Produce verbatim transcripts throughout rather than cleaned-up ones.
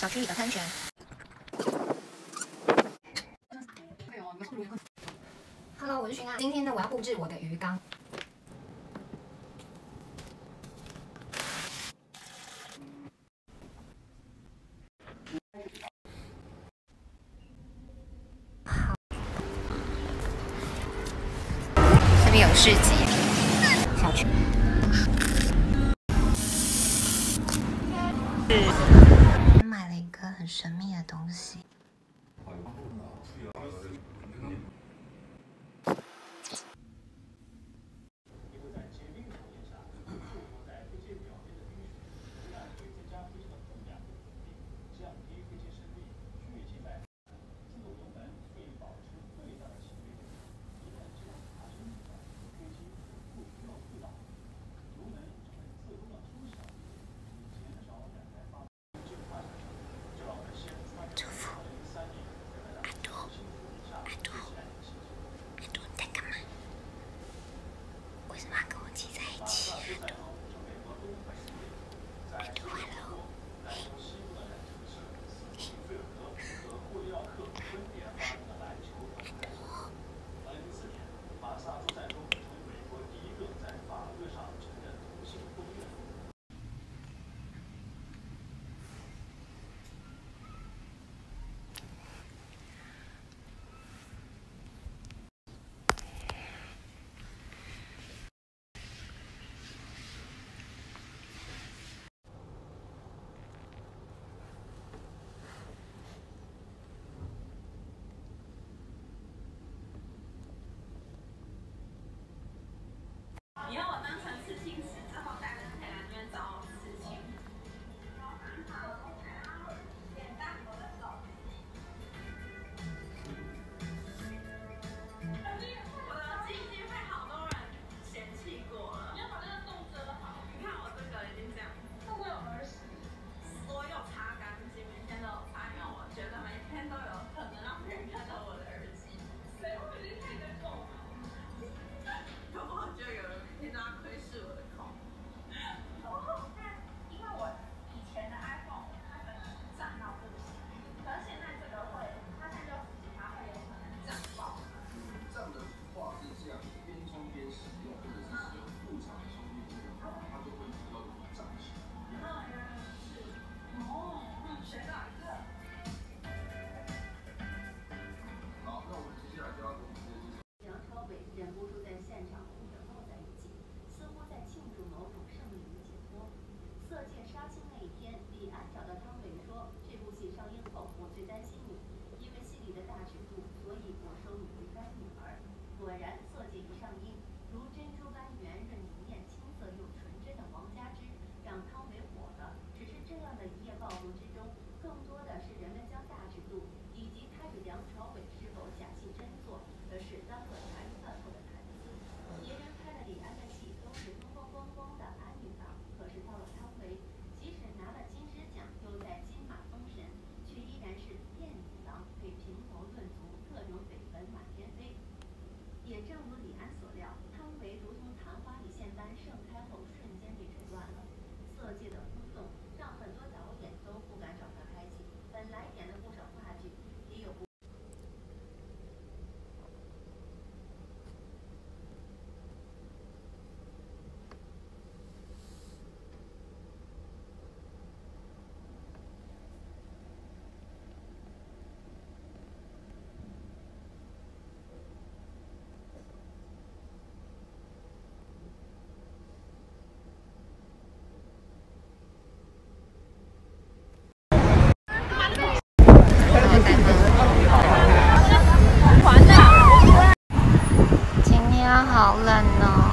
小区里的喷泉。Hello， 我是寻啊。今天呢，我要布置我的鱼缸。好，这边有市集，小区。是买了一个很神秘的东西。 你要我当成刺青师，之后带人可以来这边找我刺青。我的记忆被好多人嫌弃过了。你要把那个洞遮好。你看我这个已经这样，会不会有耳屎？所有擦干净，每天都有擦，因为我觉得每天都有可能让别人看到我的耳机。谁会去看你的洞？搞不好就有人听到窥视我的孔。哦，但因为我以前的 iPhone 它可能涨到不行，可是现在这个会，它现在就自己它会有可能涨爆。 这样的话是这样，边充边使用，或者是使用副厂充电器的话，它就会比较容易涨起来。 嗯，原来是。哦，嗯，学到一个。 好，那我们接下来就要公布的就是。 梁朝伟忍不住在现场哭着抱在一起，似乎在庆祝某种胜利与解脱。色戒杀青那一天，李安找到汤唯说：“这部戏上映后，我最担心你，因为戏里的大尺度，所以我收你为干女儿。”果然，色戒一上映，如珍珠般圆润明艳、青涩又纯真的王佳芝，让汤唯火了。只是这样的一夜暴动之中，更多的是人们将大尺度以及他与梁朝伟是否假戏真做的事当作茶余饭后的谈资。别人拍的李安的戏都是风风光光的安女郎，可是到了汤唯，即使拿了金狮奖，又在金马封神，却依然是艳女郎，被评头论足，各种绯闻满天飞。也正如李安所料，汤唯如同昙花一现般盛开后，瞬间被锤断了。色戒的轰动让很多导演都不敢找他拍戏，本来演了不少话剧，也有不。 今天好冷哦。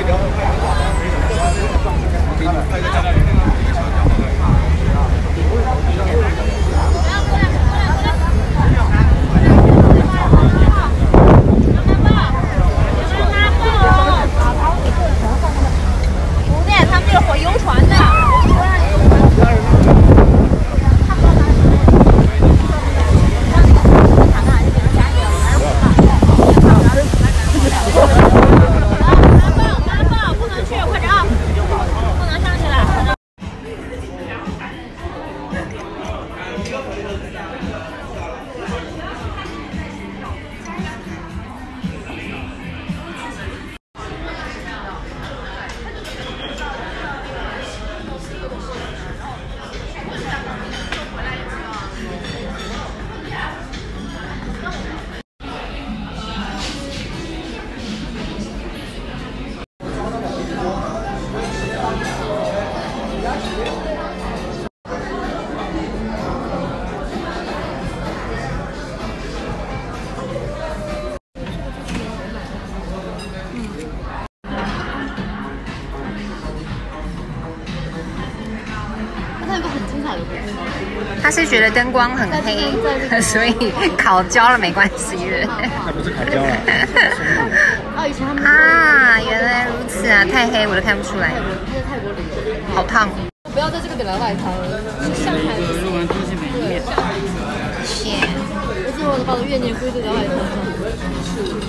他是觉得灯光很黑，所以烤焦了没关系的。 那不是烤焦了。 哦，以前他们啊，原来如此啊，太黑我都看不出来。 泰国，因为泰国旅游， 好烫。 不要在这个点来外滩了，是上海的。对， 谢。 我最后把我的怨念归罪在外滩上。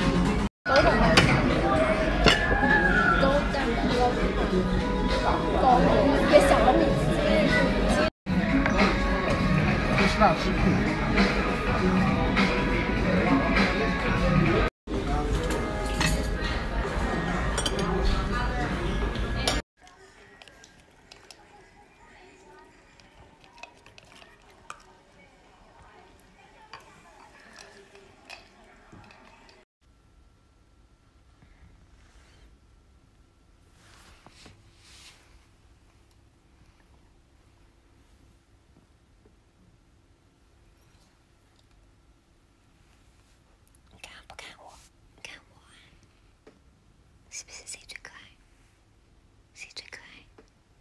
也想了你。 不好吃。是不是谁最可爱？谁最可爱？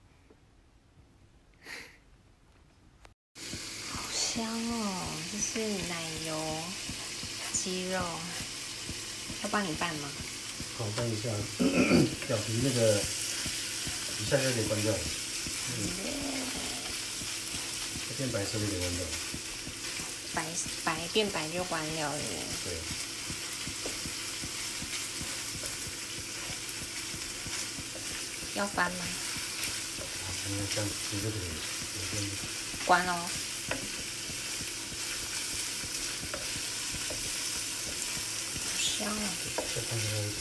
好香哦！这是奶油鸡肉，要帮你拌吗？ 好，拌一下，表皮那个一下就可以关掉了。嗯，它变白色就可以关掉了。 白白变白就关掉了。 对。 要翻吗？ 这样直接可以关喽。好香啊！ 再放这个。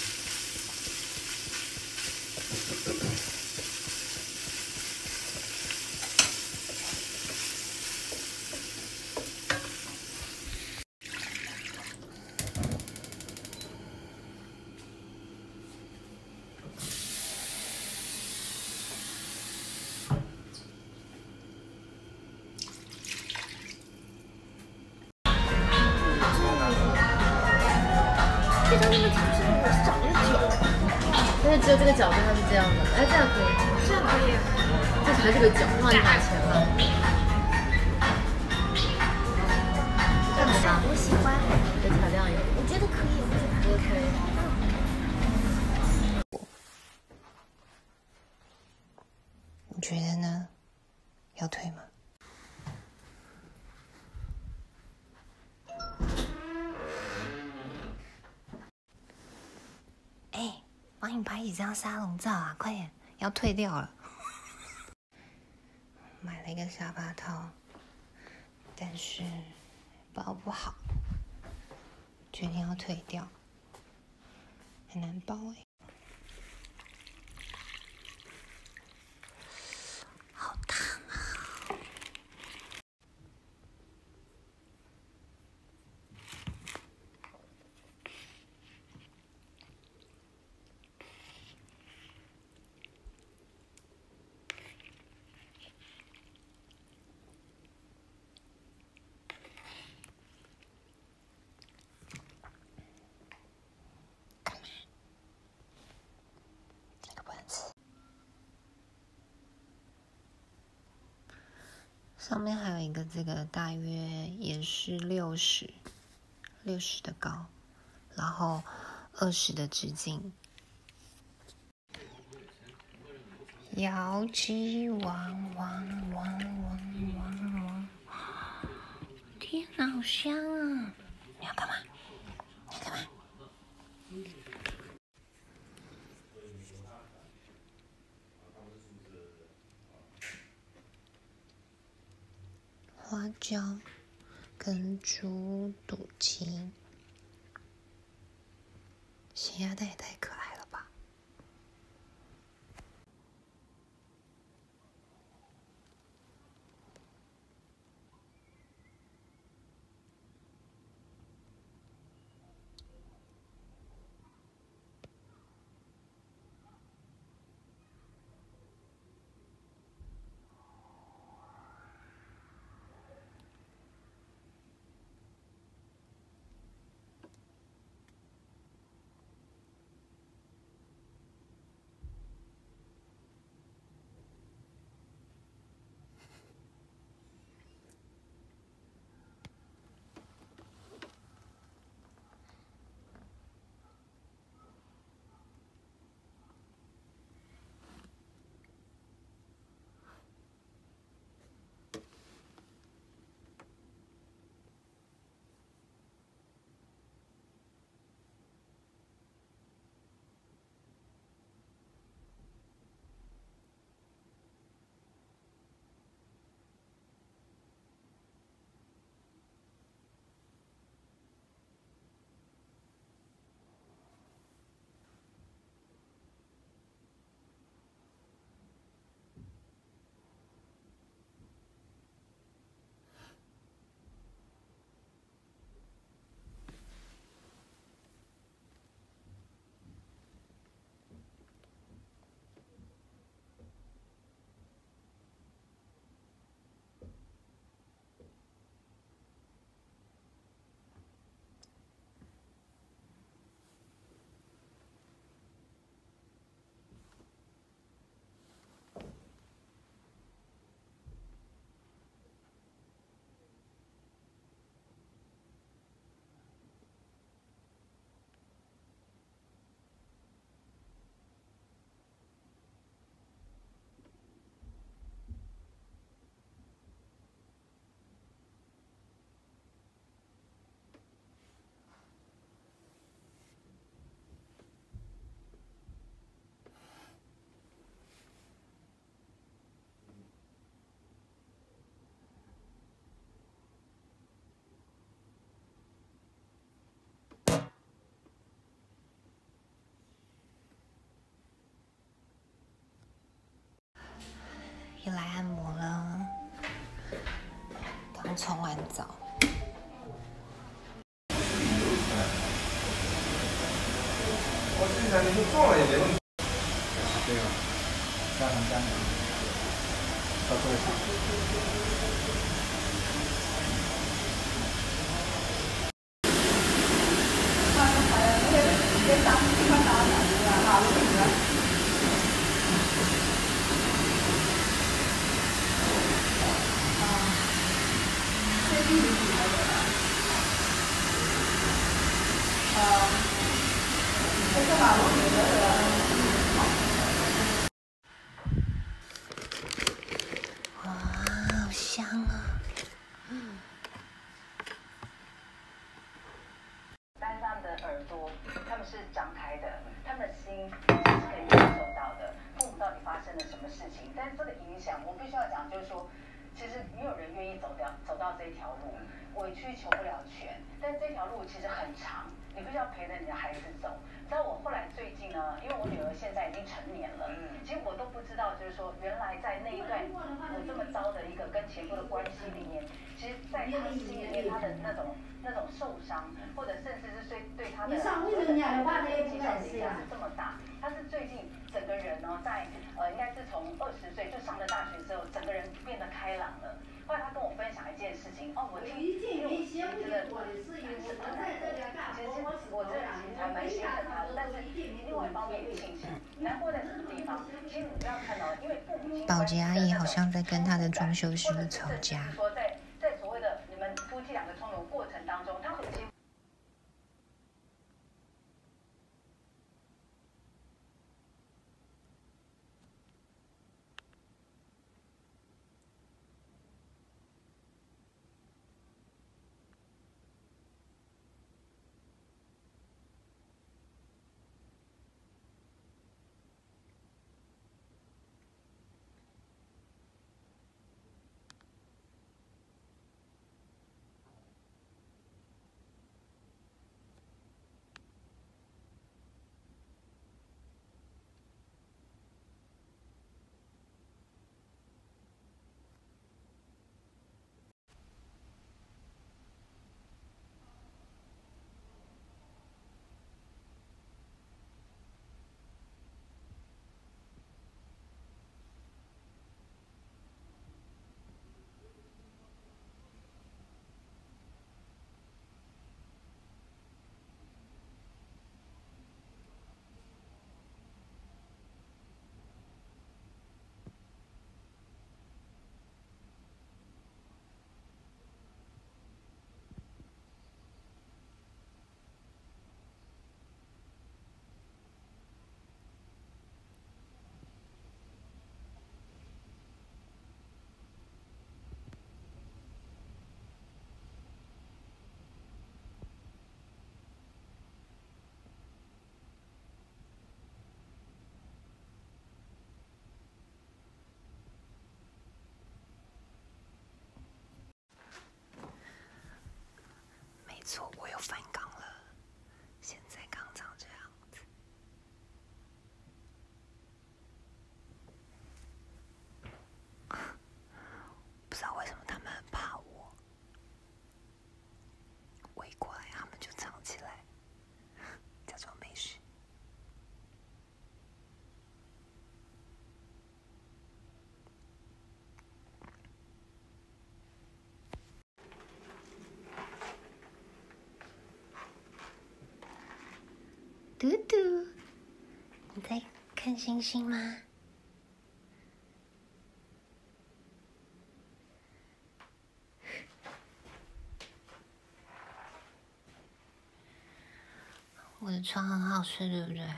这张那个是我长的脚，但是只有这个脚跟它是这样的，哎，这样可以，这样可以，这才是个脚，那你拿钱了。这样子吧，我喜欢，再擦亮一点，我觉得可以，我觉得可以。 你觉得呢？要退吗？哎，帮你拍几张沙龙照啊！快点，要退掉了。买了一个沙发套，但是包不好，决定要退掉，很难包哎。好烫啊！ 上面还有一个这个大约也是六十，六十的高，然后二十的直径。摇起汪汪汪汪汪汪！天哪，好香啊！你要干嘛？你要干嘛？花椒跟猪肚鸡，咸鸭蛋也太可爱了吧！又来按摩了，刚冲完澡。 我这两天就撞了也没问题。 对啊，加上加上，到这个场。 哇，好香啊！ 但是他们的耳朵，他们是张开的，他们的心是可以感受到的，父母到底发生了什么事情？但是这个影响，我必须要讲，就是说，其实没有人愿意走掉走到这条路，委曲求不了全，但是这条路其实很长，你必须要陪着你的孩子走。你知道我后来最近呢，因为我女儿现在已经成年了，其实我都不知道，就是说原来在那一段我这么糟的一个跟前夫的关系里面，其实在她心里面她的那种那种受伤，或者甚至是对对她的精神影响是这么大。她是最近整个人呢，在呃应该是从二十岁就上了大学之后，整个人变得开朗了。后来她跟我分享一件事情，哦，我听，因为我其实真的是很难过，其实我真的其实还蛮心疼她的，但是另外一方面也庆幸。 难过在什么地方？其实你不要看到，因为父母亲保洁阿姨好像在跟她的装修师吵架。 说在在所谓的你们夫妻两个冲突过程当中，他会其实。 没错，我又翻缸了。现在缸长这样子。不知道为什么他们很怕我，围过来他们就藏起来，假装没事。嘟嘟，你在看星星吗？我的床很好睡，对不对？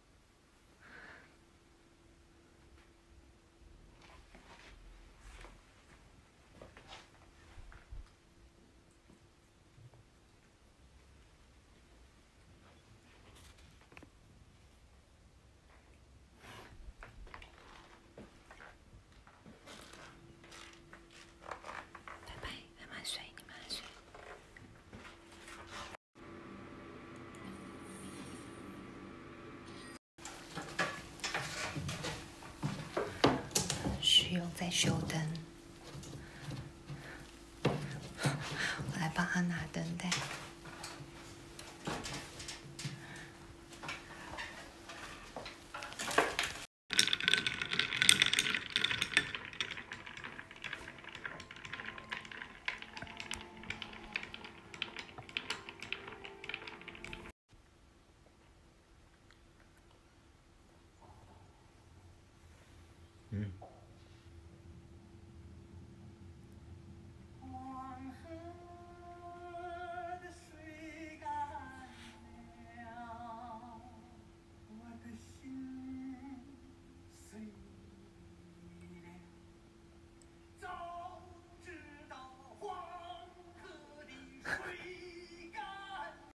拜拜，慢慢睡，你慢慢睡。徐勇在修灯，我来帮他拿灯带。